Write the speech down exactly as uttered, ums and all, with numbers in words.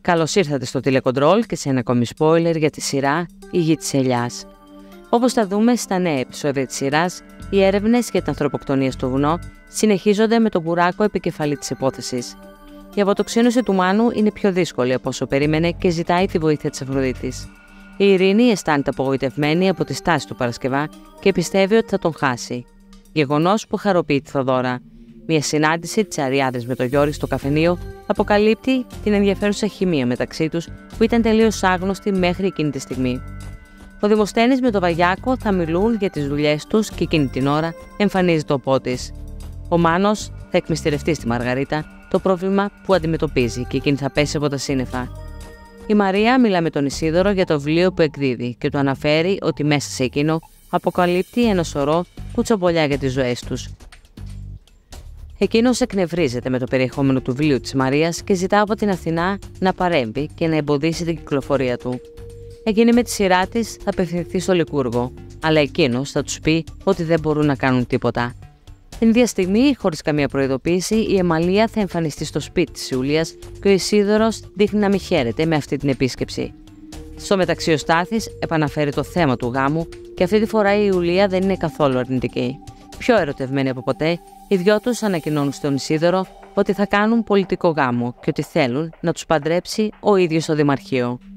Καλώς ήρθατε στο τηλεκοντρόλ και σε ένα ακόμη spoiler για τη σειρά «Η Γη της Ελιάς». Όπως θα δούμε στα νέα επεισόδια της σειράς, οι έρευνες για την ανθρωποκτονία στο βουνό συνεχίζονται με τον Μπουράκο επικεφαλή της υπόθεσης. Η αποτοξίνωση του Μάνου είναι πιο δύσκολη από όσο περίμενε και ζητάει τη βοήθεια της Αφροδίτης. Η Ειρήνη αισθάνεται απογοητευμένη από τη στάση του Παρασκευά και πιστεύει ότι θα τον χάσει. Γεγονός που χαροποιεί τη Θοδώρα. Μια συνάντηση της Αριάδης με τον Γιώρη στο καφενείο αποκαλύπτει την ενδιαφέρουσα χημεία μεταξύ τους που ήταν τελείως άγνωστη μέχρι εκείνη τη στιγμή. Ο Δημοσθένης με τον Βαγιάκο θα μιλούν για τις δουλειές τους και εκείνη την ώρα εμφανίζεται ο Πότης. Ο Μάνος θα εκμυστηρευτεί στη Μαργαρίτα το πρόβλημα που αντιμετωπίζει και εκείνη θα πέσει από τα σύννεφα. Η Μαρία μιλά με τον Ισίδωρο για το βιβλίο που εκδίδει και του αναφέρει ότι μέσα σε εκείνο αποκαλύπτει ένα σωρό κουτσομπολιά για τις ζωές τους. Εκείνος εκνευρίζεται με το περιεχόμενο του βιβλίου της Μαρίας και ζητά από την Αθηνά να παρέμβει και να εμποδίσει την κυκλοφορία του. Εκείνη με τη σειρά της θα απευθυνθεί στο Λικούργο, αλλά εκείνος θα τους πει ότι δεν μπορούν να κάνουν τίποτα. Την ίδια στιγμή, χωρίς καμία προειδοποίηση, η Εμαλία θα εμφανιστεί στο σπίτι της Ιουλίας και ο Ισίδωρος δείχνει να μην χαίρεται με αυτή την επίσκεψη. Στο μεταξύ, ο Στάθης επαναφέρει το θέμα του γάμου και αυτή τη φορά η Ιουλία δεν είναι καθόλου αρνητική. Πιο ερωτευμένοι από ποτέ, οι δυο τους ανακοινώνουν στον Ισίδωρο ότι θα κάνουν πολιτικό γάμο και ότι θέλουν να τους παντρέψει ο ίδιος το Δημαρχείο.